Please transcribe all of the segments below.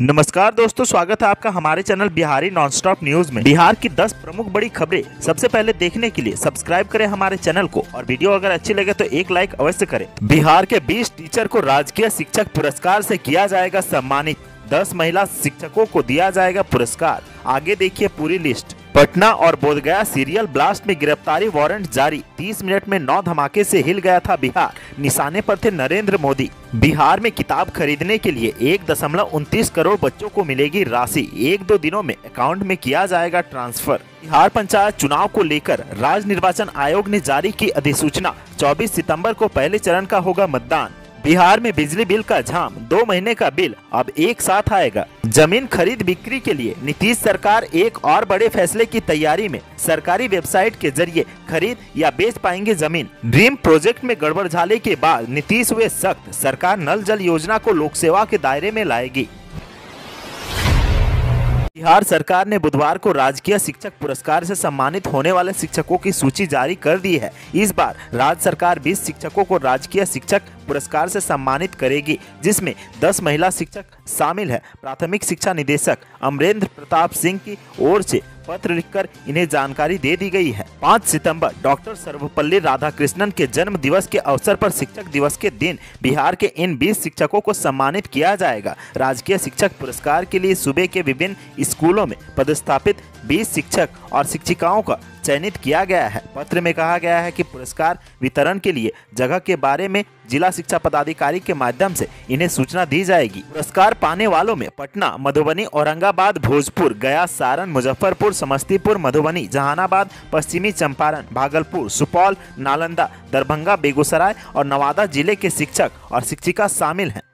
नमस्कार दोस्तों, स्वागत है आपका हमारे चैनल बिहारी नॉनस्टॉप न्यूज में। बिहार की 10 प्रमुख बड़ी खबरें सबसे पहले देखने के लिए सब्सक्राइब करें हमारे चैनल को और वीडियो अगर अच्छी लगे तो एक लाइक अवश्य करें। बिहार के 20 टीचर को राजकीय शिक्षक पुरस्कार से किया जाएगा सम्मानित। 10 महिला शिक्षकों को दिया जाएगा पुरस्कार। आगे देखिए पूरी लिस्ट। पटना और बोधगया सीरियल ब्लास्ट में गिरफ्तारी वारंट जारी। 30 मिनट में 9 धमाके से हिल गया था बिहार। निशाने पर थे नरेंद्र मोदी। बिहार में किताब खरीदने के लिए 1.29 करोड़ बच्चों को मिलेगी राशि। 1-2 दिनों में अकाउंट में किया जाएगा ट्रांसफर। बिहार पंचायत चुनाव को लेकर राज्य निर्वाचन आयोग ने जारी की अधिसूचना। 24 सितंबर को पहले चरण का होगा मतदान। बिहार में बिजली बिल का झाम, 2 महीने का बिल अब एक साथ आएगा। जमीन खरीद बिक्री के लिए नीतीश सरकार एक और बड़े फैसले की तैयारी में। सरकारी वेबसाइट के जरिए खरीद या बेच पाएंगे जमीन। ड्रीम प्रोजेक्ट में गड़बड़झाले के बाद नीतीश हुए सख्त। सरकार नल जल योजना को लोक सेवा के दायरे में लाएगी। बिहार सरकार ने बुधवार को राजकीय शिक्षक पुरस्कार से सम्मानित होने वाले शिक्षकों की सूची जारी कर दी है। इस बार राज्य सरकार 20 शिक्षकों को राजकीय शिक्षक पुरस्कार से सम्मानित करेगी, जिसमें 10 महिला शिक्षक शामिल है। प्राथमिक शिक्षा निदेशक अमरेंद्र प्रताप सिंह की ओर से पत्र लिखकर इन्हें जानकारी दे दी गई है। 5 सितंबर डॉक्टर सर्वपल्ली राधाकृष्णन के जन्म दिवस के अवसर पर शिक्षक दिवस के दिन बिहार के इन 20 शिक्षकों को सम्मानित किया जाएगा। राजकीय शिक्षक पुरस्कार के लिए सूबे के विभिन्न स्कूलों में पदस्थापित 20 शिक्षक और शिक्षिकाओं का चयनित किया गया है। पत्र में कहा गया है कि पुरस्कार वितरण के लिए जगह के बारे में जिला शिक्षा पदाधिकारी के माध्यम से इन्हें सूचना दी जाएगी। पुरस्कार पाने वालों में पटना, मधुबनी, औरंगाबाद, भोजपुर, गया, सारण, मुजफ्फरपुर, समस्तीपुर, मधुबनी, जहानाबाद, पश्चिमी चंपारण, भागलपुर, सुपौल, नालंदा, दरभंगा, बेगूसराय और नवादा जिले के शिक्षक और शिक्षिका शामिल हैं।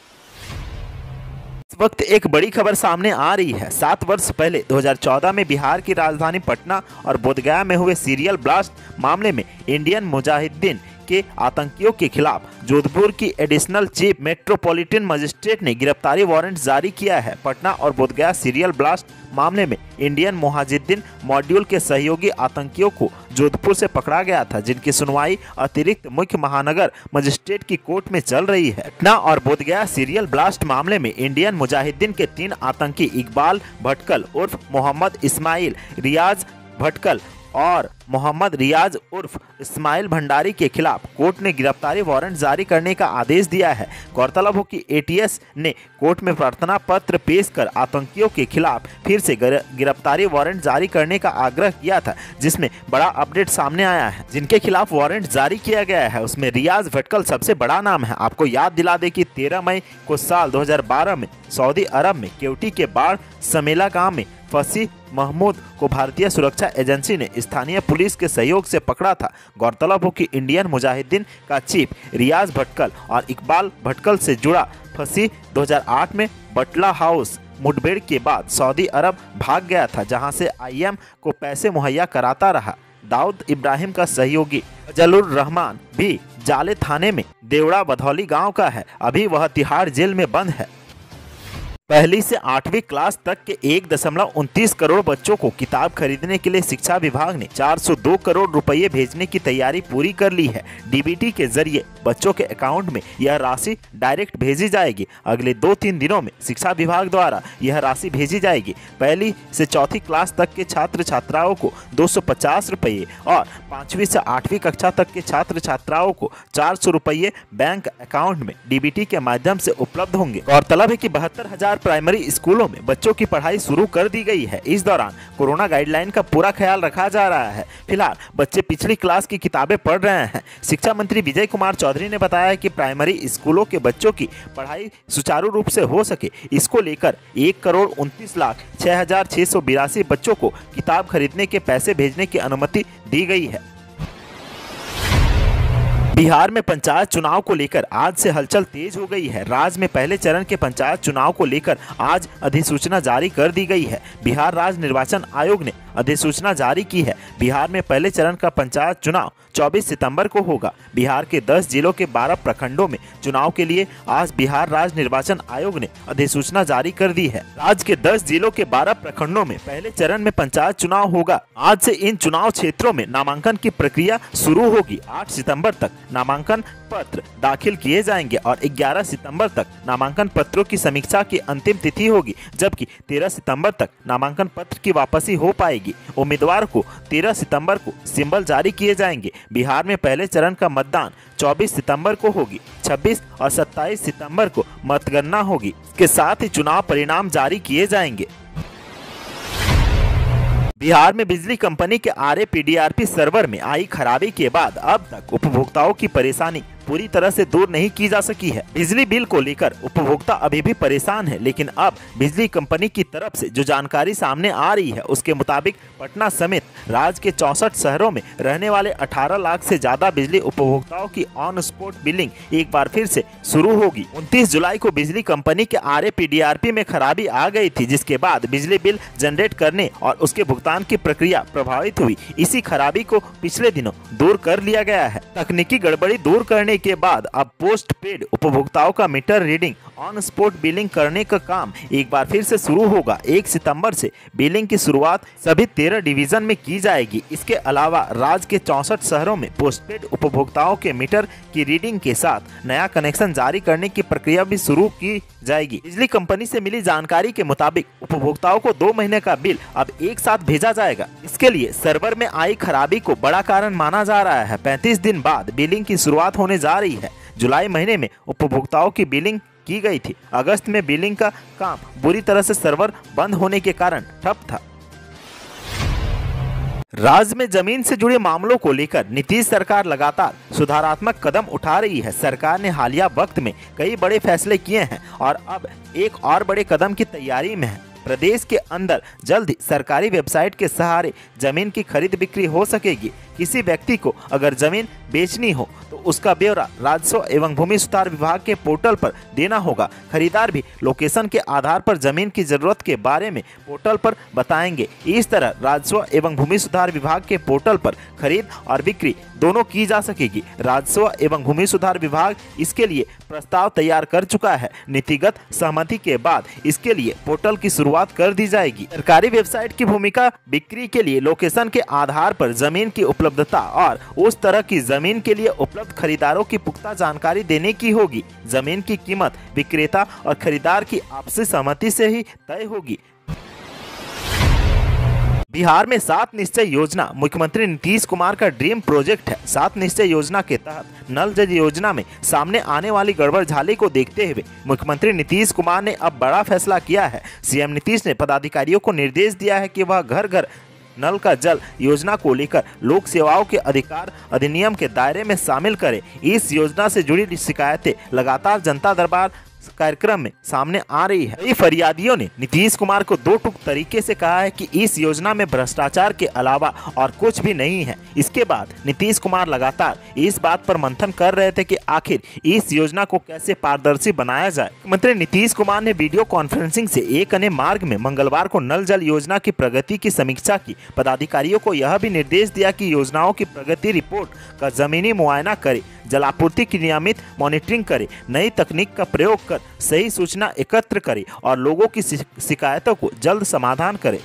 इस वक्त एक बड़ी खबर सामने आ रही है। 7 वर्ष पहले 2014 में बिहार की राजधानी पटना और बोधगया में हुए सीरियल ब्लास्ट मामले में इंडियन मुजाहिदीन के आतंकियों के खिलाफ जोधपुर की एडिशनल चीफ मेट्रोपॉलिटन मजिस्ट्रेट ने गिरफ्तारी वारंट जारी किया है। पटना और बोधगया सीरियल ब्लास्ट मामले में इंडियन मुजाहिदीन मॉड्यूल के सहयोगी आतंकियों को जोधपुर से पकड़ा गया था, जिनकी सुनवाई अतिरिक्त मुख्य महानगर मजिस्ट्रेट की कोर्ट में चल रही है। पटना और बोधगया सीरियल ब्लास्ट मामले में इंडियन मुजाहिदीन के 3 आतंकी इकबाल भटकल उर्फ मोहम्मद इस्माइल, रियाज भटकल और मोहम्मद रियाज उर्फ इस्माइल भंडारी के खिलाफ कोर्ट ने गिरफ्तारी वारंट जारी करने का आदेश दिया है। गौरतलब हो कि एटीएस ने कोर्ट में प्रार्थना पत्र पेश कर आतंकियों के खिलाफ फिर से गिरफ्तारी वारंट जारी करने का आग्रह किया था, जिसमें बड़ा अपडेट सामने आया है। जिनके खिलाफ वारंट जारी किया गया है उसमें रियाज भटकल सबसे बड़ा नाम है। आपको याद दिला दे कि 13 मई को साल 2012 में सऊदी अरब में केवटी के बाढ़ समेला गाँव में फंसी महमूद को भारतीय सुरक्षा एजेंसी ने स्थानीय पुलिस के सहयोग से पकड़ा था। गौरतलब हो कि इंडियन मुजाहिदीन का चीफ रियाज भटकल और इकबाल भटकल से जुड़ा फंसी 2008 में बटला हाउस मुठभेड़ के बाद सऊदी अरब भाग गया था, जहां से आईएम को पैसे मुहैया कराता रहा। दाऊद इब्राहिम का सहयोगी फजलुर रहमान भी जाले थाने में देवड़ा बधौली गाँव का है। अभी वह तिहाड़ जेल में बंद है। पहली से 8वीं क्लास तक के 1.29 करोड़ बच्चों को किताब खरीदने के लिए शिक्षा विभाग ने 402 करोड़ रुपए भेजने की तैयारी पूरी कर ली है। डीबीटी के जरिए बच्चों के अकाउंट में यह राशि डायरेक्ट भेजी जाएगी। अगले 2-3 दिनों में शिक्षा विभाग द्वारा यह राशि भेजी जाएगी। पहली से 4वीं क्लास तक के छात्र छात्राओं को 250 रुपये और 5वीं से 8वीं कक्षा तक के छात्र छात्राओं को 400 रुपये बैंक अकाउंट में डीबीटी के माध्यम से उपलब्ध होंगे। गौरतलब है कि 72,000 प्राइमरी स्कूलों में बच्चों की पढ़ाई शुरू कर दी गई है। इस दौरान कोरोना गाइडलाइन का पूरा ख्याल रखा जा रहा है। फिलहाल बच्चे पिछली क्लास की किताबें पढ़ रहे हैं। शिक्षा मंत्री विजय कुमार चौधरी ने बताया कि प्राइमरी स्कूलों के बच्चों की पढ़ाई सुचारू रूप से हो सके, इसको लेकर 1,29,06,682 बच्चों को किताब खरीदने के पैसे भेजने की अनुमति दी गई है। बिहार में पंचायत चुनाव को लेकर आज से हलचल तेज हो गई है। राज्य में पहले चरण के पंचायत चुनाव को लेकर आज अधिसूचना जारी कर दी गई है। बिहार राज्य निर्वाचन आयोग ने अधिसूचना जारी की है। बिहार में पहले चरण का पंचायत चुनाव 24 सितंबर को होगा। बिहार के 10 जिलों के 12 प्रखंडों में चुनाव के लिए आज बिहार राज्य निर्वाचन आयोग ने अधिसूचना जारी कर दी है। राज्य के 10 जिलों के 12 प्रखंडों में पहले चरण में पंचायत चुनाव होगा। आज से इन चुनाव क्षेत्रों में नामांकन की प्रक्रिया शुरू होगी। 8 सितंबर तक नामांकन पत्र दाखिल किए जाएंगे और 11 सितंबर तक नामांकन पत्रों की समीक्षा की अंतिम तिथि होगी, जबकि 13 सितंबर तक नामांकन पत्र की वापसी हो पाएगी। उम्मीदवार को 13 सितंबर को सिंबल जारी किए जाएंगे। बिहार में पहले चरण का मतदान 24 सितंबर को होगी। 26 और 27 सितंबर को मतगणना होगी। इसके साथ ही चुनाव परिणाम जारी किए जाएंगे। बिहार में बिजली कंपनी के RAPDRP सर्वर में आई खराबी के बाद अब तक उपभोक्ताओं की परेशानी पूरी तरह से दूर नहीं की जा सकी है। बिजली बिल को लेकर उपभोक्ता अभी भी परेशान है, लेकिन अब बिजली कंपनी की तरफ से जो जानकारी सामने आ रही है उसके मुताबिक पटना समेत राज्य के 64 शहरों में रहने वाले 18 लाख से ज्यादा बिजली उपभोक्ताओं की ऑन स्पॉट बिलिंग एक बार फिर से शुरू होगी। 29 जुलाई को बिजली कंपनी के RAPDRP में खराबी आ गई थी, जिसके बाद बिजली बिल जनरेट करने और उसके भुगतान की प्रक्रिया प्रभावित हुई। इसी खराबी को पिछले दिनों दूर कर लिया गया है। तकनीकी गड़बड़ी दूर करने के बाद अब पोस्ट पेड उपभोक्ताओं का meter reading on spot billing करने का काम एक बार फिर से शुरू होगा। 1 सितंबर से बिलिंग की शुरुआत सभी 13 डिवीजन में की जाएगी। इसके अलावा राज्य के 64 शहरों में पोस्टपेड उपभोक्ताओं के मीटर की रीडिंग के साथ नया कनेक्शन जारी करने की प्रक्रिया भी शुरू की जाएगी। बिजली कंपनी से मिली जानकारी के मुताबिक उपभोक्ताओं को 2 महीने का बिल अब एक साथ भेजा जाएगा। इसके लिए सर्वर में आई खराबी को बड़ा कारण माना जा रहा है। 35 दिन बाद बिलिंग की शुरुआत होने जा रही है। जुलाई महीने में उपभोक्ताओं की बिलिंग की गई थी। अगस्त में बिलिंग का काम बुरी तरह से सर्वर बंद होने के कारण ठप था। राज्य में जमीन से जुड़े मामलों को लेकर नीतीश सरकार लगातार सुधारात्मक कदम उठा रही है। सरकार ने हालिया वक्त में कई बड़े फैसले किए हैं और अब एक और बड़े कदम की तैयारी में है। प्रदेश के अंदर जल्द ही सरकारी वेबसाइट के सहारे जमीन की खरीद बिक्री हो सकेगी। किसी व्यक्ति को अगर जमीन बेचनी हो तो उसका ब्यौरा राजस्व एवं भूमि सुधार विभाग के पोर्टल पर देना होगा। खरीदार भी लोकेशन के आधार पर जमीन की जरूरत के बारे में पोर्टल पर बताएंगे। इस तरह राजस्व एवं भूमि सुधार विभाग के पोर्टल पर खरीद और बिक्री दोनों की जा सकेगी। राजस्व एवं भूमि सुधार विभाग इसके लिए प्रस्ताव तैयार कर चुका है। नीतिगत सहमति के बाद इसके लिए पोर्टल की शुरुआत कर दी जाएगी। सरकारी वेबसाइट की भूमिका बिक्री के लिए लोकेशन के आधार पर जमीन की उपलब्धता और उस तरह की जमीन के लिए उपलब्ध खरीदारों की पुख्ता जानकारी देने की होगी। जमीन की कीमत विक्रेता और खरीदार की आपसी सहमति से ही तय होगी। बिहार में 7 निश्चय योजना मुख्यमंत्री नीतीश कुमार का ड्रीम प्रोजेक्ट है। 7 निश्चय योजना के तहत नल जल योजना में सामने आने वाली गड़बड़झाली को देखते हुए मुख्यमंत्री नीतीश कुमार ने अब बड़ा फैसला किया है। सीएम नीतीश ने पदाधिकारियों को निर्देश दिया है कि वह घर घर नल का जल योजना को लेकर लोक सेवाओं के अधिकार अधिनियम के दायरे में शामिल करें। इस योजना से जुड़ी शिकायतें लगातार जनता दरबार कार्यक्रम में सामने आ रही है। कई फरियादियों ने नीतीश कुमार को 2 टूक तरीके से कहा है कि इस योजना में भ्रष्टाचार के अलावा और कुछ भी नहीं है। इसके बाद नीतीश कुमार लगातार इस बात पर मंथन कर रहे थे कि आखिर इस योजना को कैसे पारदर्शी बनाया जाए। मुख्यमंत्री नीतीश कुमार ने वीडियो कॉन्फ्रेंसिंग से एक अन्य मार्ग में मंगलवार को नल जल योजना की प्रगति की समीक्षा की। पदाधिकारियों को यह भी निर्देश दिया कि योजनाओं की प्रगति रिपोर्ट का जमीनी मुआयना करे, जलापूर्ति की नियमित मॉनिटरिंग करे, नई तकनीक का प्रयोग कर सही सूचना एकत्र करे और लोगों की शिकायतों को जल्द समाधान करे।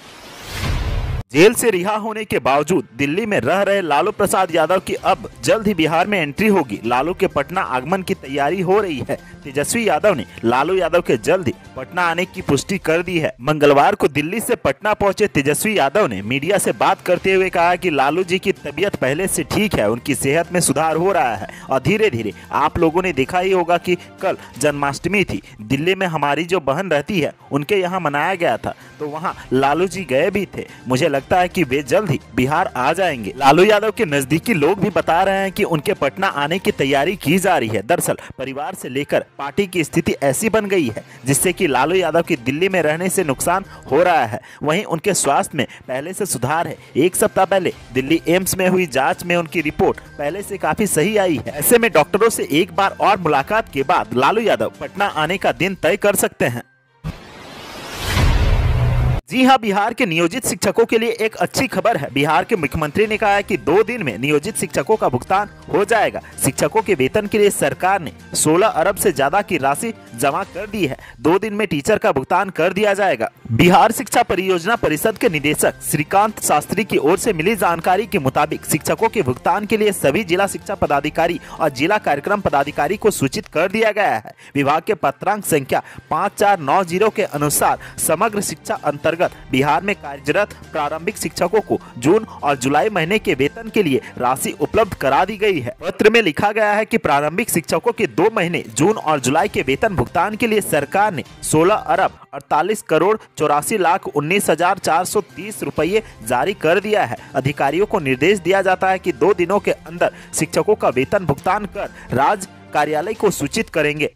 जेल से रिहा होने के बावजूद दिल्ली में रह रहे लालू प्रसाद यादव की अब जल्द ही बिहार में एंट्री होगी। लालू के पटना आगमन की तैयारी हो रही है। तेजस्वी यादव ने लालू यादव के जल्द ही पटना आने की पुष्टि कर दी है। मंगलवार को दिल्ली से पटना पहुंचे तेजस्वी यादव ने मीडिया से बात करते हुए कहा कि लालू जी की तबीयत पहले से ठीक है, उनकी सेहत में सुधार हो रहा है और धीरे धीरे आप लोगों ने देखा ही होगा कि कल जन्माष्टमी थी। दिल्ली में हमारी जो बहन रहती है उनके यहाँ मनाया गया था, तो वहाँ लालू जी गए भी थे। मुझे लगता है कि वे जल्द ही बिहार आ जाएंगे। लालू यादव के नजदीकी लोग भी बता रहे हैं कि उनके पटना आने की तैयारी की जा रही है। दरअसल परिवार से लेकर पार्टी की स्थिति ऐसी बन गई है जिससे कि लालू यादव की दिल्ली में रहने से नुकसान हो रहा है। वहीं उनके स्वास्थ्य में पहले से सुधार है। 1 सप्ताह पहले दिल्ली एम्स में हुई जांच में उनकी रिपोर्ट पहले से काफी सही आई है। ऐसे में डॉक्टरों से एक बार और मुलाकात के बाद लालू यादव पटना आने का दिन तय कर सकते हैं। जी हां, बिहार के नियोजित शिक्षकों के लिए एक अच्छी खबर है। बिहार के मुख्यमंत्री ने कहा है कि 2 दिन में नियोजित शिक्षकों का भुगतान हो जाएगा। शिक्षकों के वेतन के लिए सरकार ने 16 अरब से ज्यादा की राशि जमा कर दी है। 2 दिन में टीचर का भुगतान कर दिया जाएगा। बिहार शिक्षा परियोजना परिषद के निदेशक श्रीकांत शास्त्री की ओर से मिली जानकारी के मुताबिक शिक्षकों के भुगतान के लिए सभी जिला शिक्षा पदाधिकारी और जिला कार्यक्रम पदाधिकारी को सूचित कर दिया गया है। विभाग के पत्रांक संख्या 5490 के अनुसार समग्र शिक्षा अंतर्गत बिहार में कार्यरत प्रारंभिक शिक्षकों को जून और जुलाई महीने के वेतन के लिए राशि उपलब्ध करा दी गई है। पत्र में लिखा गया है कि प्रारंभिक शिक्षकों के 2 महीने जून और जुलाई के वेतन भुगतान के लिए सरकार ने 16 अरब 48 करोड़ 84 लाख 19,430 रुपये जारी कर दिया है। अधिकारियों को निर्देश दिया जाता है कि 2 दिनों के अंदर शिक्षकों का वेतन भुगतान कर राज्य कार्यालय को सूचित करेंगे।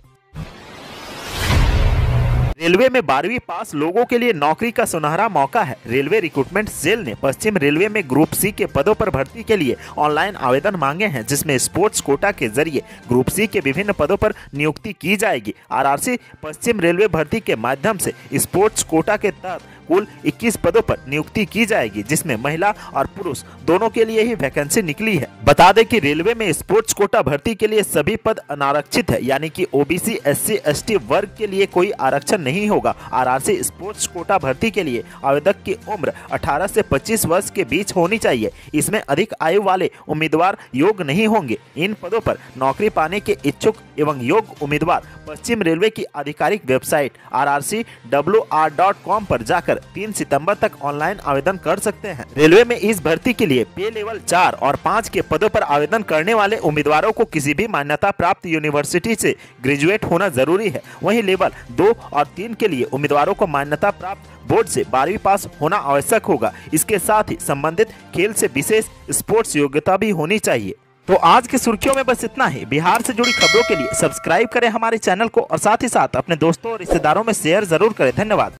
रेलवे में 12वीं पास लोगों के लिए नौकरी का सुनहरा मौका है। रेलवे रिक्रूटमेंट सेल ने पश्चिम रेलवे में ग्रुप सी के पदों पर भर्ती के लिए ऑनलाइन आवेदन मांगे हैं, जिसमें स्पोर्ट्स कोटा के जरिए ग्रुप सी के विभिन्न पदों पर नियुक्ति की जाएगी। आरआरसी पश्चिम रेलवे भर्ती के माध्यम से स्पोर्ट्स कोटा के तहत कुल 21 पदों पर नियुक्ति की जाएगी, जिसमें महिला और पुरुष दोनों के लिए ही वैकेंसी निकली है। बता दें कि रेलवे में स्पोर्ट्स कोटा भर्ती के लिए सभी पद अनारक्षित है, यानी कि ओबीसी एससी एसटी वर्ग के लिए कोई आरक्षण नहीं होगा। आरआरसी स्पोर्ट्स कोटा भर्ती के लिए आवेदक की उम्र 18 से 25 वर्ष के बीच होनी चाहिए। इसमें अधिक आयु वाले उम्मीदवार योग्य नहीं होंगे। इन पदों पर नौकरी पाने के इच्छुक एवं योग्य उम्मीदवार पश्चिम रेलवे की आधिकारिक वेबसाइट rrcwr.com पर जाकर 3 सितंबर तक ऑनलाइन आवेदन कर सकते हैं। रेलवे में इस भर्ती के लिए पे लेवल 4 और 5 के पदों पर आवेदन करने वाले उम्मीदवारों को किसी भी मान्यता प्राप्त यूनिवर्सिटी से ग्रेजुएट होना जरूरी है। वहीं लेवल 2 और 3 के लिए उम्मीदवारों को मान्यता प्राप्त बोर्ड से 12वीं पास होना आवश्यक होगा। इसके साथ ही संबंधित खेल से विशेष स्पोर्ट्स योग्यता भी होनी चाहिए। तो आज की सुर्खियों में बस इतना ही। बिहार से जुड़ी खबरों के लिए सब्सक्राइब करें हमारे चैनल को और साथ ही साथ अपने दोस्तों और रिश्तेदारों में शेयर जरूर करें। धन्यवाद।